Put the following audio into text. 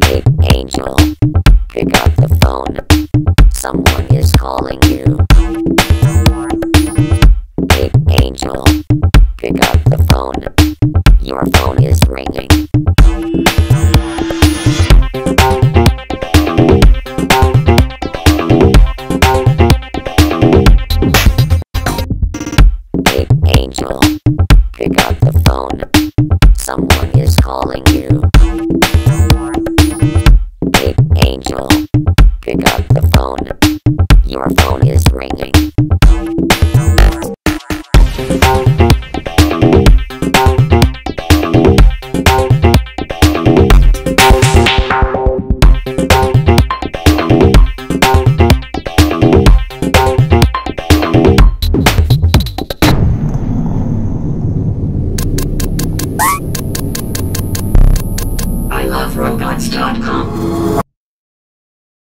Hey, Angel, pick up the phone. Someone is calling you. Hey, Angel, pick up the phone. Your phone is ringing. Hey, Angel, pick up the phone. Someone is calling you. Hey, Angel, pick up the phone. Your phone is ringing. I love robots.com.